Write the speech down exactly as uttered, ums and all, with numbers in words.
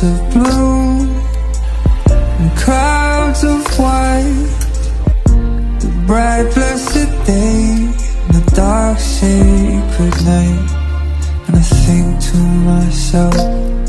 of blue and clouds of white, the bright blessed day and the dark sacred night. And I think to myself,